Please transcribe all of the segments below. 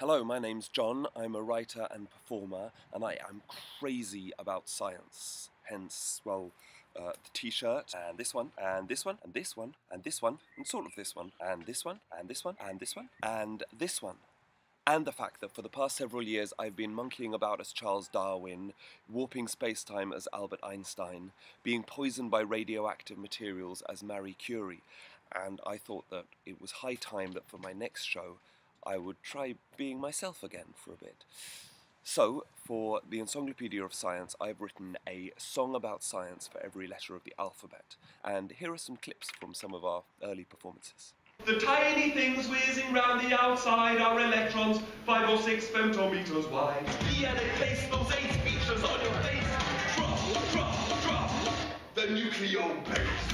Hello, my name's John. I'm a writer and performer, and I am crazy about science. Hence, well, the t-shirt, and this one, and this one, and this one, and this one, and sort of this one, and this one, and this one, and this one, and this one. And the fact that for the past several years I've been monkeying about as Charles Darwin, warping space-time as Albert Einstein, being poisoned by radioactive materials as Marie Curie, and I thought that it was high time that for my next show I would try being myself again for a bit. So, for the Ensonglopedia of Science, I've written a song about science for every letter of the alphabet, and here are some clips from some of our early performances. The tiny things whizzing round the outside are electrons, 5 or 6 femtometers wide. The place those 8 features on your face. Drop, the nucleon base.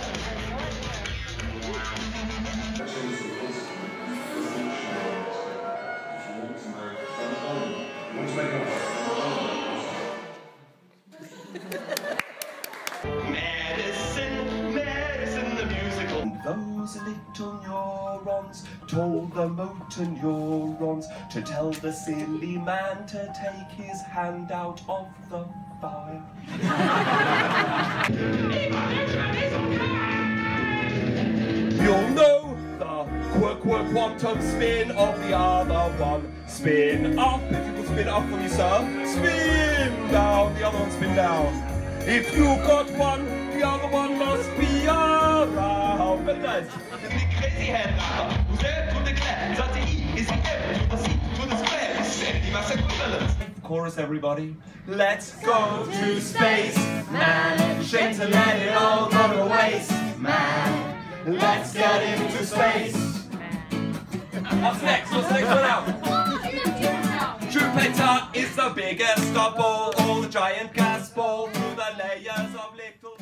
Medicine, the musical. Those little neurons told the motor neurons to tell the silly man to take his hand out of the fire. You'll know the quirk quantum spin of the other one. Spin up, if you will spin up for me, sir. Spin down, the other one spin down. If you got one, the other one must be around. But that's the crazy head rapper who's there to declare that the E is the M to the C to the square is mass equivalence. Chorus, everybody. Let's go to space, man. Shame to let it all go to waste, man. Let's get into space. What's next? What's the next one out? Jupiter is the biggest of all the giant gas balls through the layers of little